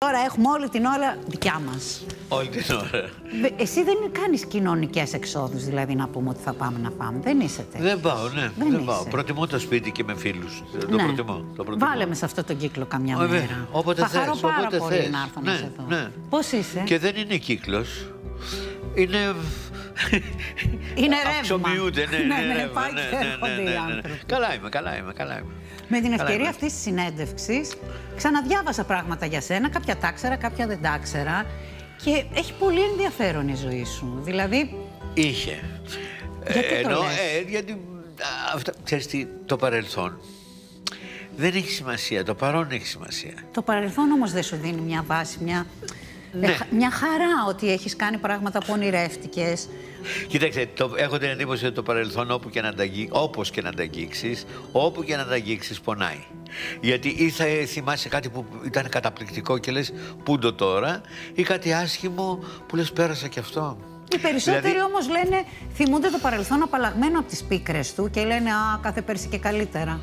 Τώρα έχουμε όλη την ώρα δικιά μας. Όλη την ώρα. Εσύ δεν κάνεις κοινωνικές εξόδους, δηλαδή να πούμε ότι θα πάμε να φάμε. Δεν είσαι τέτοιος. Δεν πάω, ναι. Δεν πάω. Προτιμώ το σπίτι και με φίλους. Το προτιμώ. Βάλε με σε αυτό τον κύκλο καμιά μέρα. Όποτε θες. Θα χαρώ πάρα πολύ να έρθω να σε δω. Ναι. Πώς είσαι? Και δεν είναι κύκλος. Είναι... Είναι ρεύμα. Αυξομοιούνται, ναι, πάει και έρχονται οι άνθρωποι. Καλά είμαι. Με την ευκαιρία αυτής της συνέντευξης ξαναδιάβασα πράγματα για σένα, κάποια τα ξέρα, κάποια δεν τα ξέρα και έχει πολύ ενδιαφέρον η ζωή σου. Δηλαδή... Είχε. Γιατί το λες? Γιατί ξέρεις τι, το παρελθόν δεν έχει σημασία, το παρόν έχει σημασία. Το παρελθόν όμως δεν σου δίνει μια βάση, μια χαρά ότι έχεις κάνει πράγματα που ονειρεύτηκες. Κοίταξε, έχω την εντύπωση ότι το παρελθόν όπως και να τα αγγίξεις, όπου και να τα αγγίξεις πονάει. Γιατί ή θα θυμάσαι κάτι που ήταν καταπληκτικό και λες πού το τώρα, ή κάτι άσχημο που λες πέρασα κι αυτό. Οι περισσότεροι όμως λένε, θυμούνται το παρελθόν απαλλαγμένο από τις πίκρες του και λένε «Α, κάθε πέρσι και καλύτερα».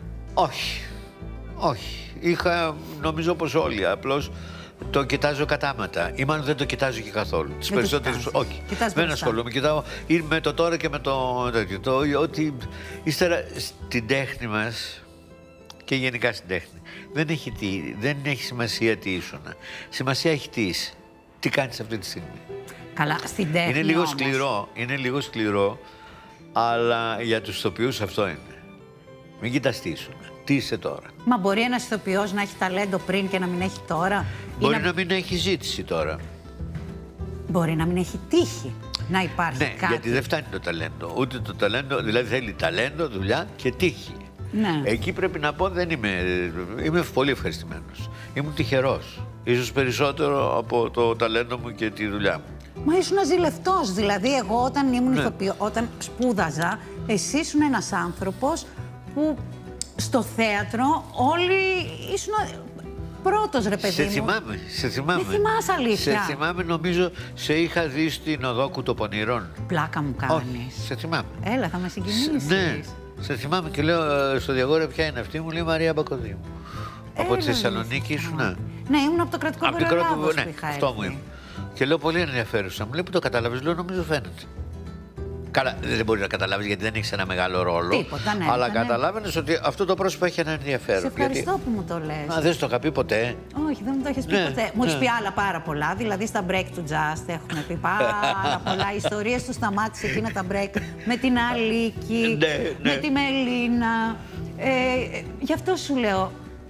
Όχι. Νομίζω πως όλοι, απλώς το κοιτάζω κατάματα. Ή μάλλον δεν το κοιτάζω και καθόλου. Τις περισσότερες, όχι. Δεν ασχολούμαι. Κοιτάω ή με το τώρα και με το τέτοιο. Ότι ύστερα στην τέχνη μας και γενικά στην τέχνη δεν έχει σημασία τι ήσουν. Σημασία έχει τι είσαι. Τι κάνεις αυτή τη στιγμή. Καλά, στην τέχνη είναι λίγο σκληρό, αλλά για τους ηθοποιούς αυτό είναι. Μην κοιτάς τι ήσουν. Τι είσαι τώρα. Μα μπορεί ένας ηθοποιός να έχει ταλέντο πριν και να μην έχει τώρα. Μπορεί να μην έχει ζήτηση τώρα. Μπορεί να μην έχει τύχη να υπάρχει κάτι. Γιατί δεν φτάνει το ταλέντο. Ούτε το ταλέντο, δηλαδή θέλει ταλέντο, δουλειά και τύχη. Ναι. Εκεί πρέπει να πω είμαι πολύ ευχαριστημένος. Ήμουν τυχερός. Ίσως περισσότερο από το ταλέντο μου και τη δουλειά μου. Μα ήσουν ζηλευτός. Δηλαδή εγώ όταν ήμουν ηθοποιό, όταν σπούδαζα, εσύ ήσουν ένας άνθρωπος που στο θέατρο όλοι ήσουν πρώτος, ρε παιδί μου. Σε θυμάμαι. Δεν θυμάσαι αλήθεια. Σε θυμάμαι, νομίζω, σε είχα δει στην Οδό Κουτοπονηρών. Πλάκα μου κάνεις. Όχι, σε θυμάμαι. Έλα, θα με συγκινήσεις. Ναι, σε θυμάμαι και λέω στο Διαγόρια ποια είναι αυτή, μου λέει Μαρία Μπακοδήμου. Από τη Θεσσαλονίκη ήσουν. Ναι, ήμουν από το κρατικό περιοδικό. Ναι, αυτό μου είπε. Και λέω πολύ ενδιαφέρουσα. Μου λέει που το καταλάβεις, λέω νομίζω φαίνεται. Καλά, δεν μπορεί να καταλάβεις γιατί δεν έχεις ένα μεγάλο ρόλο. Τίποτα, ναι. Αλλά καταλάβαινες ότι αυτό το πρόσωπο έχει ένα ενδιαφέρον. Σε ευχαριστώ που μου το λες. Δεν σου το είχα πει ποτέ. Όχι, δεν μου το έχεις πει ποτέ. Μου έχεις πει άλλα πάρα πολλά. Δηλαδή στα break του Just έχουμε πει πάρα πολλά. Οι ιστορίες του σταμάτησε εκείνα τα break με την Αλίκη, με τη Μελίνα. Γι' αυτό σου λέω.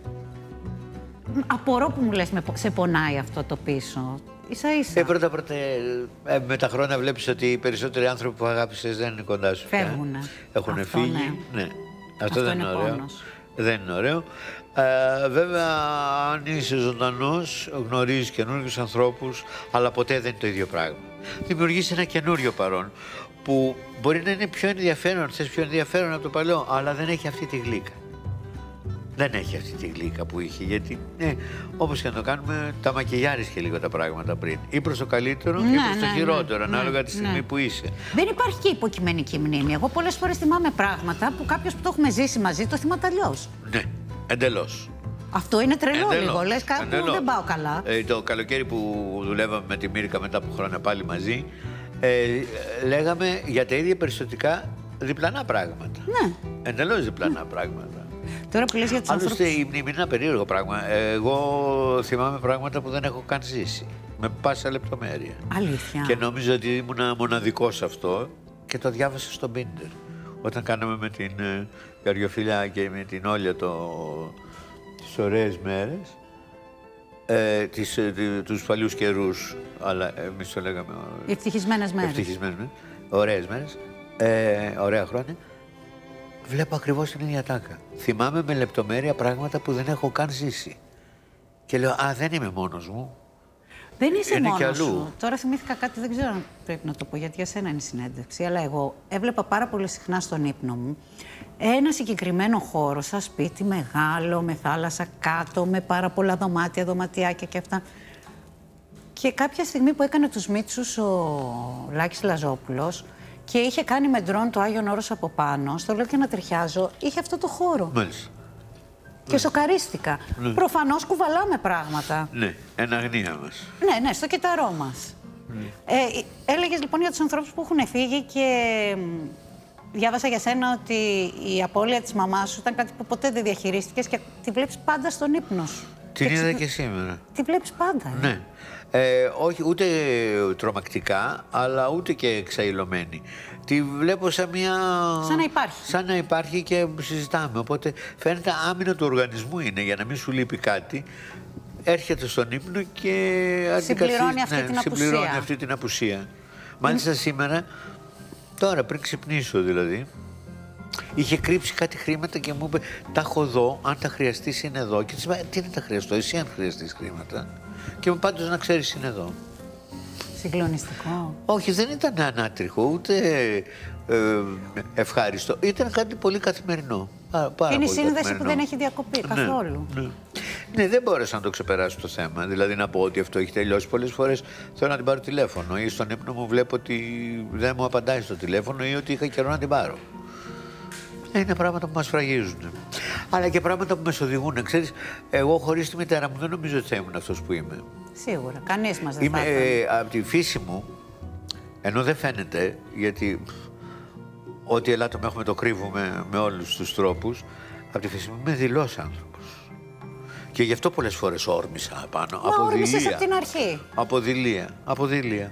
Απορώ που μου λες σε πονάει αυτό το πίσω. Ίσα-ίσα. Πρώτα, με τα χρόνια βλέπεις ότι οι περισσότεροι άνθρωποι που αγάπησες δεν είναι κοντά σου. Φεύγουνε. Έχουν φύγει. Ναι. Αυτό δεν είναι ωραίο. Πόνος. Δεν είναι ωραίο. Βέβαια, αν είσαι ζωντανός, γνωρίζεις καινούριους ανθρώπους, αλλά ποτέ δεν είναι το ίδιο πράγμα. Δημιουργείς ένα καινούριο παρόν, που μπορεί να είναι πιο ενδιαφέρον, θες πιο ενδιαφέρον από το παλιό, αλλά δεν έχει αυτή τη γλύκα. Δεν έχει αυτή τη γλύκα που είχε, γιατί όπως και να το κάνουμε, τα μακιγιάρεις και λίγο τα πράγματα πριν. Ή προς το καλύτερο ή προς το χειρότερο, ανάλογα τη στιγμή που είσαι. Δεν υπάρχει και υποκειμενική μνήμη. Εγώ πολλές φορές θυμάμαι πράγματα που κάποιος που το έχουμε ζήσει μαζί το θυμάται αλλιώς. Ναι, εντελώς. Αυτό είναι τρελό λίγο. Λες κάπου δεν πάω καλά. Το καλοκαίρι που δουλεύαμε με τη Μίρικα μετά από χρόνια πάλι μαζί, λέγαμε για τα ίδια περιστατικά διπλανά πράγματα. Ναι. Εντελώς διπλανά πράγματα. Τώρα που λες για τους ανθρώπους... Άλλωστε η μνήμη είναι ένα περίεργο πράγμα. Εγώ θυμάμαι πράγματα που δεν έχω καν ζήσει. Με πάσα λεπτομέρεια. Αλήθεια. Και νόμιζα ότι ήμουν μοναδικός αυτό και το διάβασα στο Μπίντερ. Όταν κάναμε με την Καριοφιλιά και με την Όλια τις ωραίες μέρες, τους παλιούς καιρούς, αλλά εμείς το λέγαμε... Ευτυχισμένες μέρες. Ευτυχισμένες μέρες. Ωραίες μέρες. Ωραία χρόνια. Βλέπω ακριβώς την ίδια τάκα. Θυμάμαι με λεπτομέρεια πράγματα που δεν έχω καν ζήσει. Και λέω, δεν είμαι μόνος μου. Δεν είσαι μόνος σου. Τώρα θυμήθηκα κάτι, δεν ξέρω αν πρέπει να το πω, γιατί για σένα είναι η συνέντευξη. Αλλά εγώ έβλεπα πάρα πολύ συχνά στον ύπνο μου ένα συγκεκριμένο χώρο, σαν σπίτι μεγάλο, με θάλασσα κάτω, με πάρα πολλά δωμάτια, δωματιάκια και αυτά. Και κάποια στιγμή που έκανε τους Μίτσους ο Λάκης Λαζόπουλος, και είχε κάνει με ντρόν το Άγιον Όρος από πάνω, στο λέω και να τριχιάζω, είχε αυτό το χώρο. Μάλιστα. Και σοκαρίστηκα. Προφανώς κουβαλάμε πράγματα. Ναι, εν αγνία μας. Ναι, στο κυταρό μας. Έλεγες λοιπόν για τους ανθρώπους που έχουν φύγει και διάβασα για σένα ότι η απώλεια της μαμάς σου ήταν κάτι που ποτέ δεν διαχειρίστηκες και τη βλέπεις πάντα στον ύπνο σου. Την είδα και σήμερα. Τη βλέπεις πάντα. Ναι. Όχι ούτε τρομακτικά, αλλά ούτε και εξαϊλωμένη. Τη βλέπω σαν μια... Σαν να υπάρχει. Σαν να υπάρχει και συζητάμε. Οπότε φαίνεται άμυνα του οργανισμού είναι, για να μην σου λείπει κάτι. Έρχεται στον ύπνο και συμπληρώνει αυτή την απουσία. Μάλιστα σήμερα, τώρα πριν ξυπνήσω δηλαδή, είχε κρύψει κάτι χρήματα και μου είπε τα έχω εδώ, αν τα χρειαστείς είναι εδώ. Και της είπα, τι να τα χρειαστώ, εσύ αν χρειαστείς χρήματα. Και μου πάντως να ξέρεις είναι εδώ. Συγκλονιστικό. Όχι, δεν ήταν ανάτριχο, ούτε ευχάριστο. Ήταν κάτι πολύ καθημερινό. Είναι η σύνδεση που δεν έχει διακοπεί καθόλου. Ναι, δεν μπόρεσα να το ξεπεράσω το θέμα. Δηλαδή να πω ότι αυτό έχει τελειώσει. Πολλές φορές θέλω να την πάρω τηλέφωνο ή στον ύπνο μου βλέπω ότι δεν μου απαντάει στο τηλέφωνο ή ότι είχα καιρό να την πάρω. Είναι πράγματα που μας φραγίζουν. Αλλά και πράγματα που με οδηγούν. Ξέρεις, εγώ χωρίς τη μητέρα μου δεν νομίζω ότι θα ήμουν αυτός που είμαι. Σίγουρα. Κανείς μας δεν θα ήταν. Από τη φύση μου, ενώ δεν φαίνεται, γιατί ό,τι ελάττωμα έχουμε το κρύβουμε με όλους τους τρόπους, από τη φύση μου είμαι δειλός άνθρωπος. Και γι' αυτό πολλές φορές όρμησα πάνω. Μα όρμησες από την αρχή. Από δειλία.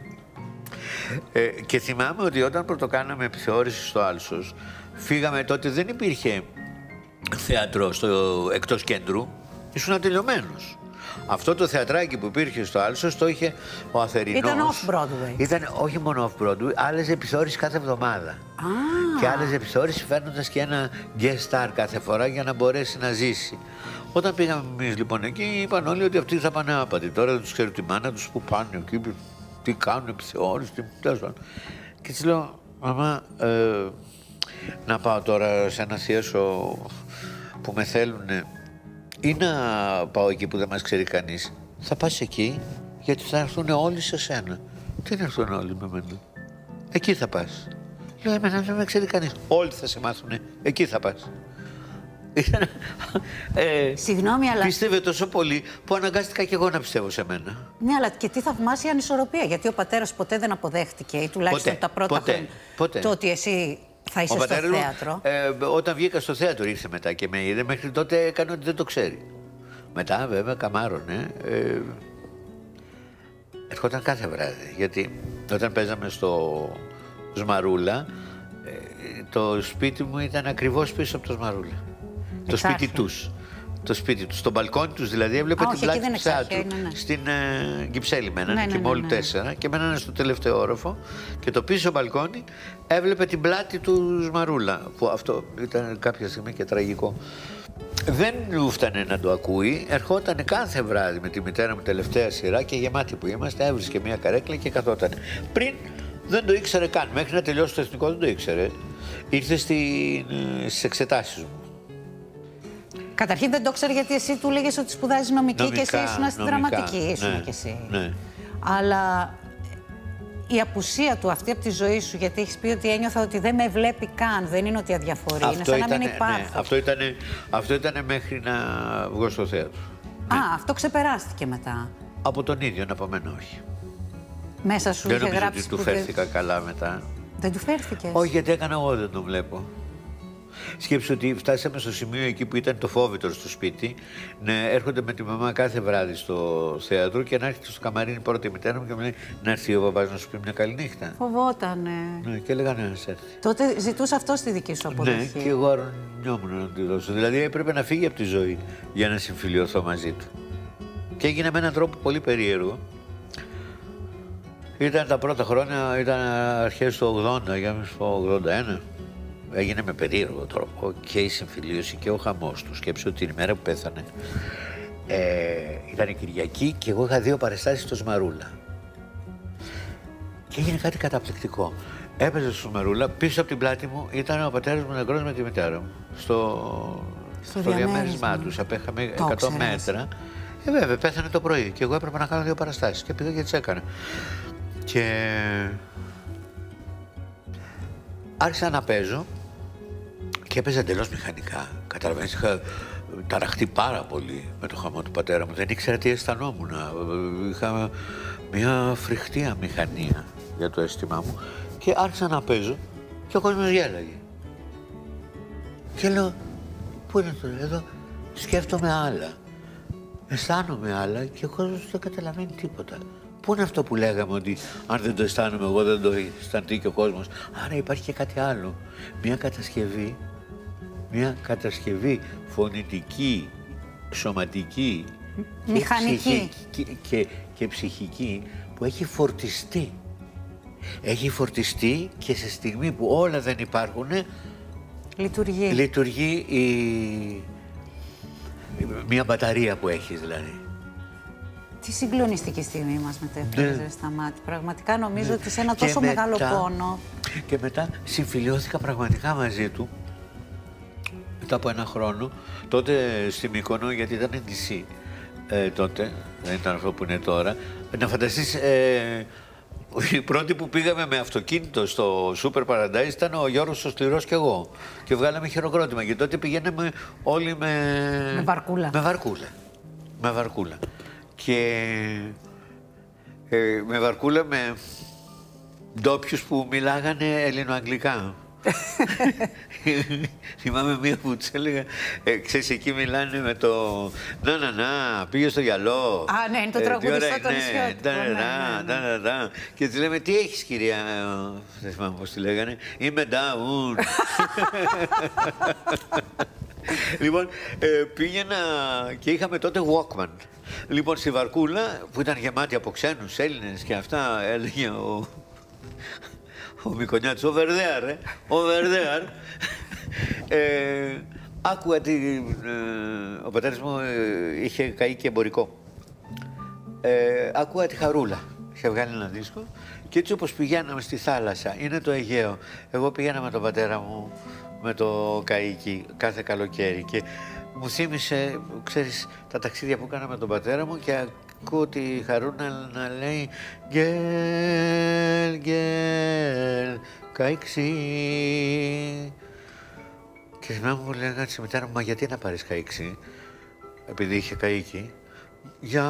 Και θυμάμαι ότι όταν πρωτοκάναμε επιθεώρηση στο Άλσος, φύγαμε τότε, δεν υπήρχε θέατρο εκτός κέντρου, ήσουν τελειωμένος. Αυτό το θεατράκι που υπήρχε στο Άλσος το είχε ο Αθερινός. Ήταν off-Broadway. Ήταν όχι μόνο off-Broadway, άλλες επιθεώρησεις κάθε εβδομάδα. Και άλλες επιθεώρησεις φέρνοντας και ένα guest star κάθε φορά για να μπορέσει να ζήσει. Όταν πήγαμε εμείς λοιπόν εκεί, είπαν όλοι ότι αυτοί θα πάνε άπατοι. Τώρα δεν τους ξέρω τη μάνα τους που πάνε εκεί, τι κάνουν επιθεώρηση, και της λέω, μαμά, να πάω τώρα σε ένα θίασο που με θέλουνε ή να πάω εκεί που δεν μας ξέρει κανείς. Θα πας εκεί γιατί θα έρθουν όλοι σε σένα. Τι να έρθουν όλοι με μένα. Εκεί θα πας. Λέω, εμένα δεν με ξέρει κανείς. Όλοι θα σε μάθουνε. Εκεί θα πας. Συγγνώμη, αλλά... Πίστευε τόσο πολύ που αναγκάστηκα και εγώ να πιστεύω σε μένα. Ναι, αλλά και τι θαυμάσια ανισορροπία. Γιατί ο πατέρας ποτέ δεν αποδέχτηκε, ή τουλάχιστον τα πρώτα χρόνια, το ότι εσύ θα είσαι στο θέατρο. Όταν βγήκα στο θέατρο ήρθε μετά και με είδε. Μέχρι τότε έκανε ότι δεν το ξέρει. Μετά βέβαια καμάρωνε. Ερχόταν κάθε βράδυ. Γιατί όταν παίζαμε στο Σμαρούλα, το σπίτι μου ήταν ακριβώς πίσω από το Σμαρούλα. Το σπίτι τους. Το σπίτι τους. Στο μπαλκόνι τους δηλαδή έβλεπε την πλάτη του θεάτρου. Στην Κυψέλη μένανε και μόλι 4 και μένανε στο τελευταίο όροφο και το πίσω μπαλκόνι έβλεπε την πλάτη του Σμαρούλα. Που αυτό ήταν κάποια στιγμή και τραγικό. Δεν του φτανε να το ακούει. Ερχόταν κάθε βράδυ με τη μητέρα μου τελευταία σειρά και γεμάτη που είμαστε, έβρισκε μια καρέκλα και καθόταν. Πριν δεν το ήξερε καν. Μέχρι να τελειώσει το εθνικό δεν το ήξερε. Ήρθε στις εξετάσεις μου. Καταρχήν δεν το ήξερε γιατί εσύ του λέγες ότι σπουδάζεις νομική και εσύ ήσουν στην δραματική. Ήσουν κι εσύ. Ναι. Αλλά η απουσία του αυτή από τη ζωή σου, γιατί έχεις πει ότι ένιωθα ότι δεν με βλέπει καν, δεν είναι ότι αδιαφορεί, είναι σαν να μην υπάρχω. Ναι, αυτό ήταν μέχρι να βγω στο θέατρο. Αυτό ξεπεράστηκε μετά. Από τον ίδιο, από μένα όχι. Μέσα σου δεν είχε νομίζω γράψει ότι του φέρθηκα καλά μετά. Δεν του φέρθηκες? Όχι, γιατί έκανα εγώ, δεν τον βλέπω. Σκέψου ότι φτάσαμε στο σημείο εκεί που ήταν το φόβητρο στο σπίτι, να έρχονται με τη μαμά κάθε βράδυ στο θέατρο και να έρχεται στο καμαρίνι πρώτα η μητέρα μου και μου λέει να έρθει ο μπαμπάς να σου πει μια καλή νύχτα. Φοβότανε. Ναι, και έλεγα να έρθει. Τότε ζητούσε αυτό στη δική σου αποδοχή. Ναι, και εγώ αρνιόμουν να τη δώσω. Δηλαδή έπρεπε να φύγει από τη ζωή για να συμφιλιωθώ μαζί του. Και έγινε με έναν τρόπο πολύ περίεργο. Ήταν τα πρώτα χρόνια, ήταν αρχές του 80, για να μην σου πω 81. Έγινε με περίεργο τρόπο και η συμφιλίωση και ο χαμός του. Σκέψου ότι την ημέρα που πέθανε ήταν η Κυριακή και εγώ είχα 2 παρεστάσεις στο Σμαρούλα. Και έγινε κάτι καταπληκτικό. Έπαιζε στο Σμαρούλα, πίσω από την πλάτη μου ήταν ο πατέρας μου νεκρός με τη μητέρα μου. Στο διαμέρισμά τους, απέχαμε 100 μέτρα. Βέβαια, πέθανε το πρωί και εγώ έπρεπε να κάνω 2 παραστάσεις και πήγα και τις έκανα. Και άρχισα να παίζω και έπαιζα εντελώς μηχανικά. Καταλαβαίνεις, είχα ταραχτεί πάρα πολύ με το χαμό του πατέρα μου. Δεν ήξερα τι αισθανόμουν. Είχα μια φρικτή αμηχανία για το αίσθημά μου και άρχισα να παίζω και ο κόσμος γέλαγε. Και λέω, πού είναι τώρα, εδώ σκέφτομαι άλλα, αισθάνομαι άλλα και ο κόσμος δεν καταλαβαίνει τίποτα. Πού είναι αυτό που λέγαμε ότι αν δεν το αισθάνομαι εγώ δεν το αισθανθεί και ο κόσμος. Άρα υπάρχει και κάτι άλλο. Μια κατασκευή φωνητική, σωματική, μηχανική και ψυχική που έχει φορτιστεί. Έχει φορτιστεί και σε στιγμή που όλα δεν υπάρχουν, λειτουργεί μια μπαταρία που έχεις δηλαδή. Τι συγκλονιστική στιγμή μας μετέφερε, Σταμάτη. Πραγματικά νομίζω ότι σε ένα τόσο μεγάλο πόνο. Και μετά συμφιλιώθηκα πραγματικά μαζί του. Μετά από ένα χρόνο, τότε στη Μύκονο, γιατί ήταν νησί τότε, δεν ήταν αυτό που είναι τώρα. Να φανταστείς, οι πρώτοι που πήγαμε με αυτοκίνητο στο Super Paradise ήταν ο Γιώργος ο Σκληρός και εγώ. Και βγάλαμε χειροκρότημα. Και τότε πηγαίναμε όλοι με βαρκούλα. Με βαρκούλα. Και με βαρκούλα με ντόπιους που μιλάγανε ελληνοαγγλικά. Θυμάμαι μία που τους έλεγα, ξέρεις, εκεί μιλάνε με το να, πήγε στο γυαλό. Α, ναι, είναι το τραγουδιστό το νησιώτικο. Και της λέμε, τι έχεις κυρία, δεν θυμάμαι πώς τη λέγανε, είμαι down. Λοιπόν, πήγαινα και είχαμε τότε Walkman. Λοιπόν, στη βαρκούλα που ήταν γεμάτη από ξένους, Έλληνες και αυτά, έλεγε ο Μικονιάτης, over there. Άκουγα ο πατέρας μου είχε καεί και εμπορικό. Άκουγα τη Χαρούλα, είχε βγάλει ένα δίσκο και έτσι όπως πηγαίναμε στη θάλασσα, είναι το Αιγαίο. Εγώ πήγαινα με τον πατέρα μου με το καΐκι κάθε καλοκαίρι και μου θύμισε, ξέρεις, τα ταξίδια που έκανα με τον πατέρα μου και ακούω τη Χαρούνα να λέει «Γκέλ, καΐξι». Και θυμάμαι μου λέγανε στη μητέρα μου, «Μα γιατί να πάρεις καΐξι», επειδή είχε καΐκι. «Για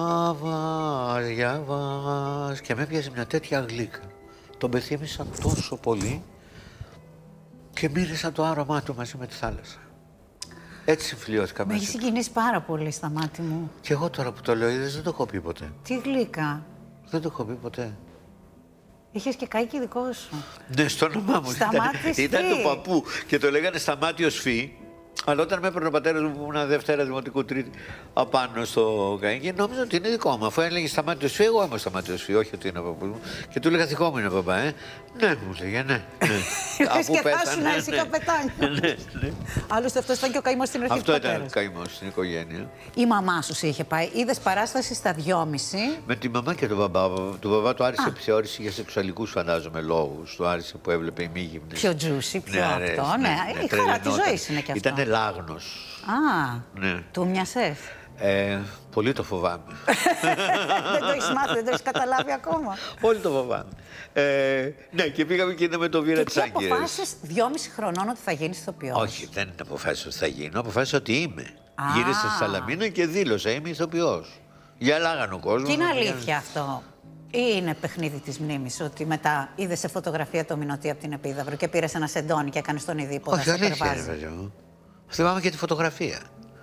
βάζ». Και με έπιασε μια τέτοια γλύκα. Τον πεθύμισα τόσο πολύ και μύρισα το άρωμά του μαζί με τη θάλασσα. Έτσι συμφιλιώθηκα μέσα. Με έχει συγκινήσει πάρα πολύ, Σταμάτη μου. Και εγώ τώρα που το λέω, είδες, δεν το έχω πει ποτέ. Τι γλύκα. Δεν το έχω πει ποτέ. Είχες και καΐκι δικό σου. Ναι, στο όνομά μου. Ήταν του παππού και το λέγανε Σταμάτιος Φι. Αλλά όταν με έπαιρνε ο πατέρας μου που ήμουν Δευτέρα Δημοτικού Τρίτη απάνω στο καΐκι, νόμιζα ότι είναι δικό μου. Αφού έλεγε Σταμάτιος Φι, εγώ είμαι Σταμάτιος Φι, όχι ότι είναι ο παππούς μου. Και του έλεγα δικό μου είναι παπά, Ναι, μου λέγε, ναι. Αφού πέθανε, εσύ καπετάνιο. Άλλωστε αυτό ήταν και ο καημός στην αρχή. Αυτό ήταν ο καημός στην οικογένεια. Η μαμά σου σε είχε πάει, είδες παράσταση στα 2,5. Με τη μαμά και τον μπαμπά. Του μπαμπά του άρεσε επιθεώρηση για σεξουαλικούς, φαντάζομαι, λόγους. Του άρεσε που έβλεπε ημίγυμνες. Πιο juicy, πιο αυτό. Ναι, η χαρά τη ζωή είναι και αυτό. Ήταν λάγνος. Α, του μοιασες. Πολύ το φοβάμαι. Δεν το έχεις μάθει, δεν το έχεις καταλάβει ακόμα. Πολύ το φοβάμαι. Ναι, και πήγαμε και είδαμε το Βίρα της Άγκυρας. Και αποφάσισες 2,5 χρονών ότι θα γίνεις ηθοποιός. Όχι, δεν αποφάσισα ότι θα γίνω, αποφάσισα ότι είμαι. Γύρισα στη Σαλαμίνα και δήλωσα, είμαι ηθοποιός. Γελάγανε ο κόσμος. Και είναι αλήθεια αυτό. Ή είναι παιχνίδι της μνήμης, ότι μετά είδες σε φωτογραφία το Μηνωτή από την Επίδαυρο και πήρες ένα σεντόνι και έκανες τον ειδήποδα. Όχι, αλήθεια είναι, παιδιά μου. Θυμάμαι και τη φωτογραφία.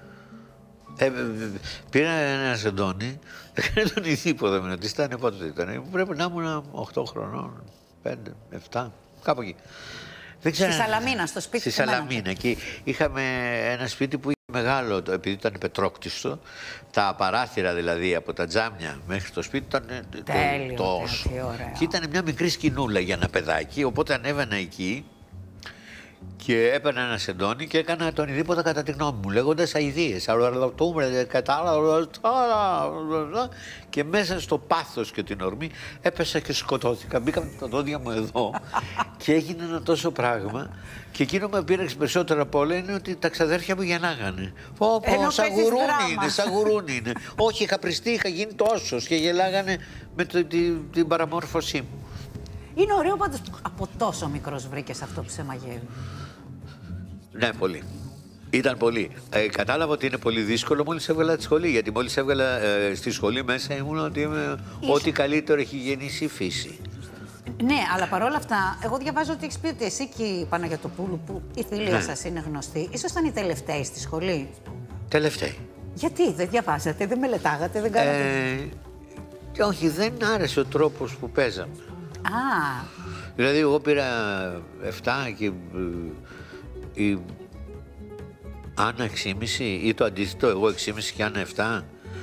Πήρα ένα σεντόνι, έκανε τον ειδήποδα Μηνωτή. Πότε ήταν, πρέπει να ήμουν 8 χρονών, 5, 7, κάπου εκεί. Στη Σαλαμίνα, στο σπίτι. Στη Σαλαμίνα. Και είχαμε ένα σπίτι που είχε μεγάλο, επειδή ήταν πετρόκτιστο, τα παράθυρα δηλαδή από τα τζάμια μέχρι το σπίτι ήταν τόσο. Και ήταν μια μικρή σκηνούλα για ένα παιδάκι, οπότε ανέβαινα εκεί και έπαιρνα ένα σεντόνι και έκανα τον ειδήποτα κατά τη γνώμη μου, λέγοντας αηδίες. Και μέσα στο πάθος και την ορμή έπεσα και σκοτώθηκα. Μπήκαν τα δόντια μου εδώ και έγινε ένα τόσο πράγμα. Και εκείνο που με πήραξε περισσότερο από όλα είναι ότι τα ξαδέρφια μου γεννάγανε. Σαν γουρούνι είναι. Όχι, είχα πριστεί, είχα γίνει τόσος και γελάγανε με την παραμόρφωσή μου. Είναι ωραίο πάντως που από τόσο μικρός βρήκες αυτό που σε μαγεύει. Ναι, πολύ. Ήταν πολύ. Κατάλαβα ότι είναι πολύ δύσκολο μόλις έβγαλα τη σχολή. Γιατί μόλις έβγαλα στη σχολή μέσα ήμουν ότι είμαι ό,τι καλύτερο έχει γεννήσει η φύση. Ναι, αλλά παρόλα αυτά, εγώ διαβάζω ότι έχεις πει ότι εσύ και η Παναγιωτοπούλου, που η φιλία σας είναι γνωστή, ήσασταν οι τελευταίοι στη σχολή. Τελευταίοι. Γιατί δεν διαβάζατε, δεν μελετάγατε, δεν κάνατε. Όχι, δεν άρεσε ο τρόπος που παίζαμε. Α. Δηλαδή, εγώ πήρα 7 και η Άννα 6,5 ή το αντίθετο, εγώ 6,5 και Άννα 7.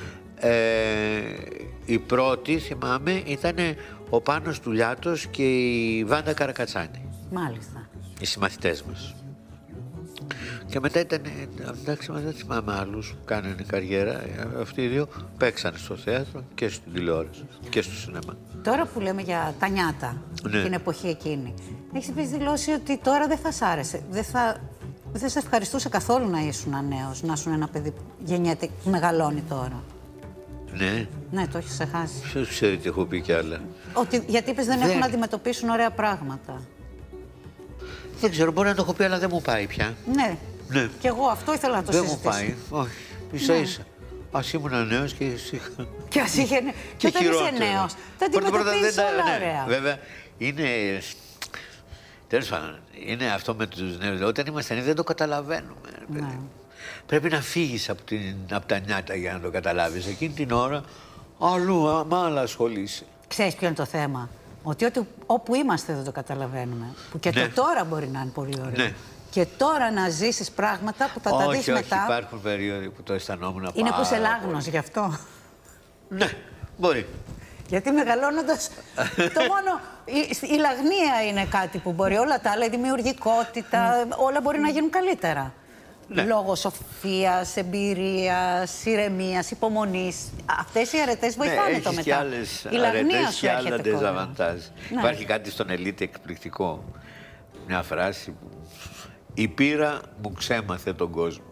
Η πρώτη, θυμάμαι, ήταν ο Πάνος Τουλιάτος και η Βάντα Καρακατσάνη. Μάλιστα. Οι συμμαθητές μας. Και μετά ήταν, εντάξει, δεν θυμάμαι άλλους που κάνανε καριέρα. Αυτοί οι δύο παίξανε στο θέατρο και στην τηλεόραση και στο σινεμά. Τώρα που λέμε για τα νιάτα, την εποχή εκείνη, έχεις επίσης δηλώσει ότι τώρα δεν θα σ' άρεσε. Δεν σε ευχαριστούσε καθόλου να ήσουν νέος, να ήσουν ένα παιδί που γεννιέται, που μεγαλώνει τώρα. Ναι. Ναι, το έχεις ξεχάσει. Ποιος ξέρει τι έχω πει κι άλλα. Γιατί είπες δεν έχουν να αντιμετωπίσουν ωραία πράγματα. Δεν ξέρω, μπορεί να το έχω πει, αλλά δεν μου πάει πια. Ναι. Ναι. Και εγώ αυτό ήθελα να το συζητήσω. Δεν μου πάει. Όχι. Ίσα-ίσα. Ας ήμουν νέος και εσύ. Και ας είχε. Και όταν είσαι νέος, θα αντιμετωπίσεις όλα ωραία. Βέβαια, είναι. Τέλος πάντων, είναι αυτό με τους νέους. Όταν είμαστε νέοι δεν το καταλαβαίνουμε. Ναι. Πρέπει να φύγεις από τα νιάτα για να το καταλάβεις. Εκείνη την ώρα, αλλού, με άλλα ασχολείσαι. Ξέρεις ποιο είναι το θέμα. Ότι όπου είμαστε δεν το καταλαβαίνουμε. Που και το τώρα μπορεί να είναι πολύ ωραίο. Ναι. Και τώρα να ζήσεις πράγματα που θα τα δεις μετά. Όχι, υπάρχουν περίοδοι που το αισθανόμουν πάρα. Είναι που είσαι λάγνος γι' αυτό. Ναι, μπορεί. Γιατί μεγαλώνοντας, το μόνο, η λαγνία είναι κάτι που μπορεί, όλα τα άλλα, η δημιουργικότητα, όλα μπορεί να γίνουν καλύτερα. Ναι. Λόγω σοφίας, εμπειρίας, ηρεμίας, υπομονής. Αυτές οι αρετές βοηθάνε το μετά. Και άλλες αρετές και άλλα ντεζαβαντάζ. Υπάρχει κάτι στον Ελίτη εκπληκτικό. Μια φράση που... Η πείρα μου ξέμαθε τον κόσμο.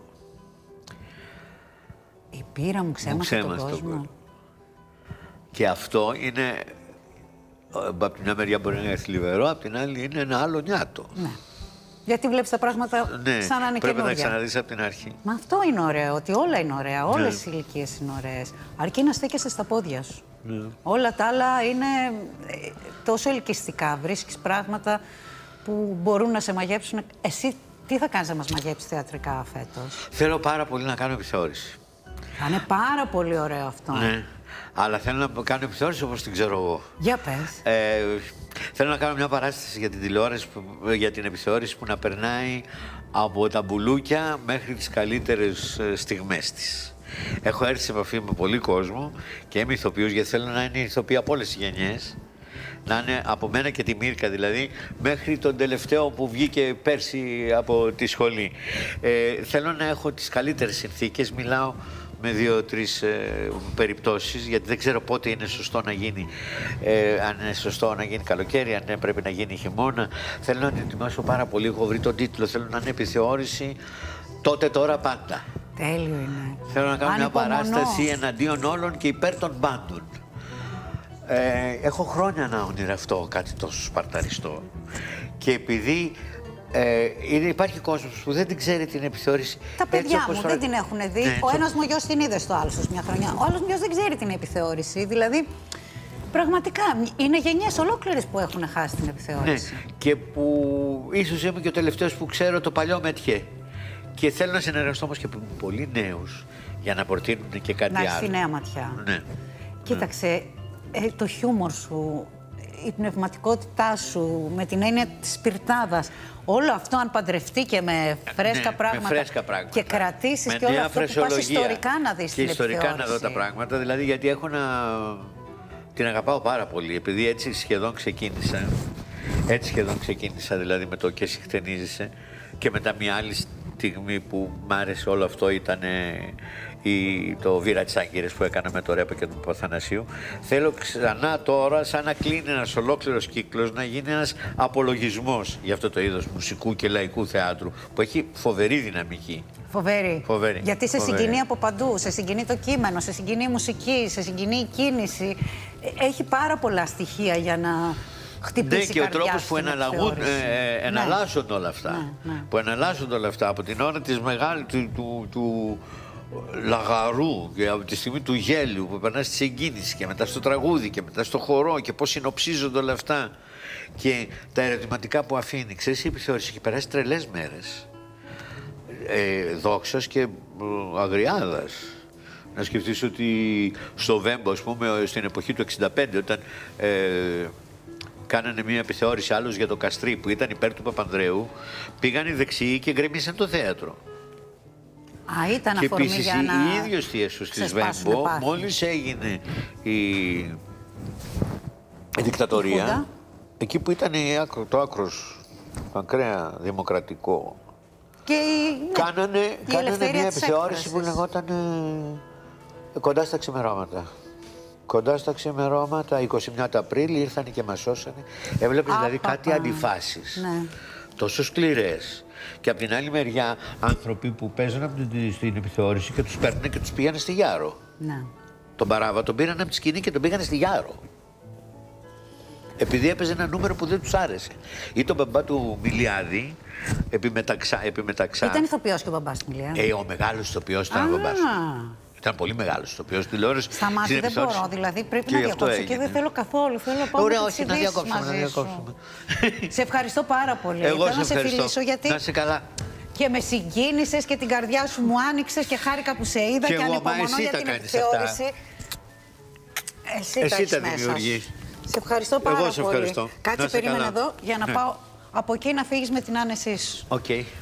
Η πείρα μου ξέμαθε τον κόσμο. Και αυτό είναι, από την μια μεριά μπορεί να είναι θλιβερό, από την άλλη είναι ένα άλλο νιάτο. Ναι. Γιατί βλέπεις τα πράγματα σαν να είναι καινούργια. Πρέπει να ξαναδείς από την αρχή. Μα αυτό είναι ωραίο, ότι όλα είναι ωραία, όλες οι ηλικίες είναι ωραίες. Αρκεί να στέκεσαι στα πόδια σου. Ναι. Όλα τα άλλα είναι τόσο ελκυστικά. Βρίσκεις πράγματα που μπορούν να σε μαγέψουν. Εσύ τι θα κάνεις να μας μαγέψεις θεατρικά φέτος? Θέλω πάρα πολύ να κάνω επιθεώρηση. Θα είναι πάρα πολύ ωραίο αυτό. Ναι. Αλλά θέλω να κάνω επιθεώρηση όπως την ξέρω εγώ. Για πες. Θέλω να κάνω μια παράσταση για την τηλεόραση, για την επιθεώρηση που να περνάει από τα μπουλούκια μέχρι τις καλύτερες στιγμές της. Έχω έρθει σε επαφή με πολύ κόσμο και είμαι ηθοποιός, γιατί θέλω να είναι ηθοποιοί από όλες τις γενιές. Να είναι από μένα και τη Μύρκα δηλαδή, μέχρι τον τελευταίο που βγήκε πέρσι από τη σχολή. Θέλω να έχω τις καλύτερες συνθήκες, μιλάω με 2-3 περιπτώσεις, γιατί δεν ξέρω πότε είναι σωστό να γίνει, αν είναι σωστό να γίνει καλοκαίρι, αν πρέπει να γίνει χειμώνα. Θέλω να την ετοιμάσω πάρα πολύ, έχω βρει τον τίτλο, θέλω να είναι επιθεώρηση τότε, τώρα, πάντα. Τέλειο είναι. Θέλω να κάνω μια παράσταση εναντίον όλων και υπέρ των πάντων. Έχω χρόνια να ονειρευτώ κάτι τόσο σπαρταριστό. Και επειδή υπάρχει κόσμος που δεν την ξέρει την επιθεώρηση. Τα παιδιά μου δεν την έχουν δει. Ναι, ο ένας μου γιος την είδε στο Άλσος μια χρονιά. Ο άλλος μου γιος δεν ξέρει την επιθεώρηση. Δηλαδή, πραγματικά είναι γενιές ολόκληρες που έχουν χάσει την επιθεώρηση. Ναι, και που ίσως είμαι και ο τελευταίος που ξέρω το παλιό μετιέ. Και θέλω να συνεργαστώ όμως και με πολύ νέους για να προτείνουν και κάτι άλλο. Να στη νέα ματιά. Ναι. Κοίταξε, το χιούμορ σου, η πνευματικότητά σου, με την έννοια της σπιρτάδας, όλο αυτό αν παντρευτεί και με φρέσκα, πράγματα, με φρέσκα πράγματα και κρατήσεις και όλο αυτό που πας ιστορικά να δεις την επιθεώρηση. Και ιστορικά να δω τα πράγματα, δηλαδή γιατί έχω να... την αγαπάω πάρα πολύ, επειδή έτσι σχεδόν ξεκίνησα. Έτσι σχεδόν ξεκίνησα δηλαδή με το «Και εσύ χτενίζεσαι», και μετά μια άλλη στιγμή που μ' άρεσε όλο αυτό ήταν το Βήρα της Άγκυρες που έκανα με το Ρέπα και τον Παθανασίου. Θέλω ξανά τώρα, σαν να κλείνει ένας ολόκληρος κύκλος, να γίνει ένας απολογισμός για αυτό το είδος μουσικού και λαϊκού θεάτρου που έχει φοβερή δυναμική. Φοβερή. Γιατί σε συγκινεί από παντού, σε συγκινεί το κείμενο, σε συγκινεί η μουσική, σε συγκινεί η κίνηση. Έχει πάρα πολλά στοιχεία για να χτυπήσει. Ναι, και ο τρόπος που εναλλάσσονται όλα αυτά. Που εναλλάσσονται όλα αυτά από την ώρα της μεγάλης του λαγαρού και από τη στιγμή του γέλιου που περνά στη συγκίνηση και μετά στο τραγούδι και μετά στο χορό και πώς συνοψίζονται όλα αυτά και τα ερωτηματικά που αφήνει. Ξέρεις, η επιθεώρηση έχει περάσει τρελές μέρες. Δόξας και αγριάδας. Να σκεφτείς ότι στο Βέμπο, ας πούμε, στην εποχή του 65, όταν κάνανε μια επιθεώρηση άλλους για το Καστρί που ήταν υπέρ του Παπανδρέου, πήγαν οι δεξιοί και γκρεμίσαν το θέατρο. Ήταν και επίσης η ίδιος τι έσωσε στη Βέμπο, μόλις έγινε η δικτατορία, εκεί που ήταν το άκρος, το ακραία δημοκρατικό, κάνανε μια επιθεώρηση που λεγόταν κοντά στα ξημερώματα. Κοντά στα ξημερώματα, 21 του Απρίλη, ήρθαν και μας σώσανε. Έβλεπες δηλαδή κάτι αντιφάσεις, τόσο σκληρές. Και από την άλλη μεριά, άνθρωποι που παίζουν στην επιθεώρηση και τους παίρνανε και τους πήγανε στη Γιάρο. Ναι. Τον Παράβα τον πήραν από τη σκηνή και τον πήγανε στη Γιάρο. Επειδή έπαιζε ένα νούμερο που δεν τους άρεσε. Ή τον μπαμπά του Μιλιάδη, επιμεταξά. Ήταν ηθοποιός και ο μπαμπάς του Μιλιάδη. Ο μεγάλος ηθοποιός ήταν ο μπαμπάς του. Ήταν πολύ μεγάλος ηθοποιός τηλεόραση. Σταμάτη, δεν μπορώ. Δηλαδή πρέπει να διακόψω και δεν θέλω καθόλου. Θέλω να πάω όχι, να διακόψουμε. Σε ευχαριστώ πάρα πολύ. Εγώ θέλω να σε φιλήσω γιατί. Να είσαι καλά. Και με συγκίνησες και την καρδιά σου μου άνοιξες και χάρηκα που σε είδα και ανυπομονώ για την επιθεώρηση. Εσύ τα δημιουργείς. Σε ευχαριστώ πάρα πολύ. Εγώ σε ευχαριστώ. Κάτσε περίμενε εδώ για να πάω από εκεί να φύγεις με την άνεσή σου.